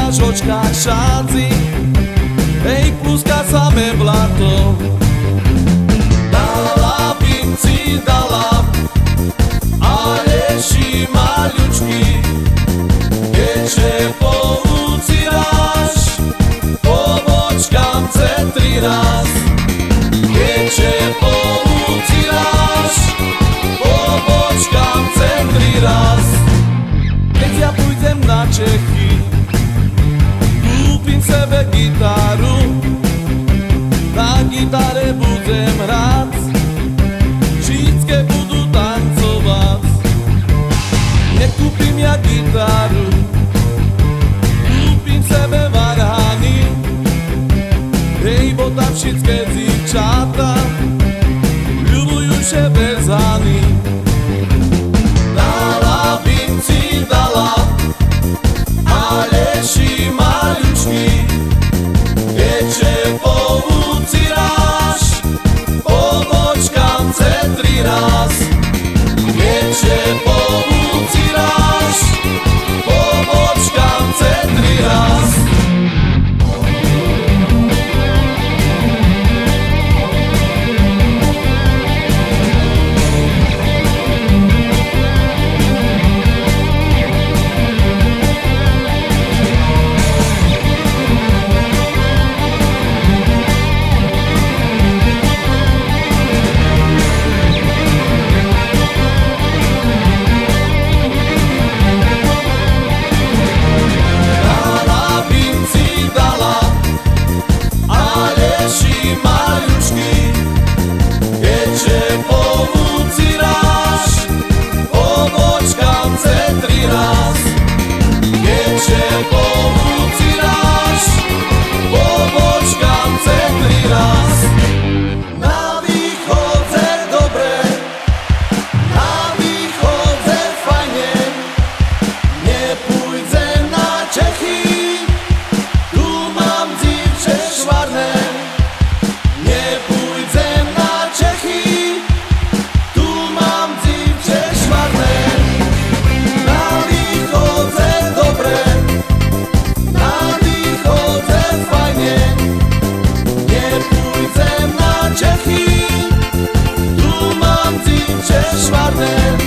očkách šanci, hej, pluska samé blato. Dala pinci, dala, ale ši maľučky, keďže poucíraš, pobočkám centri raz. Keďže poucíraš, pobočkám centri raz. Keď ja pôjdem na Čechy, kúpim sebe gitaru, na gitare budem hrať, všetké budú tancovať. Nekúpim ja gitaru, kúpim sebe varhany, hej, bo tam všetké dzivčata ľubujú še bez hany. Dala pinci, dala, ale ši maľučky, keďže poucíraš, pobočkám centri raz. Keďže poucíraš, pobočkám centri raz. Čechy, tu mám dzivče švarné.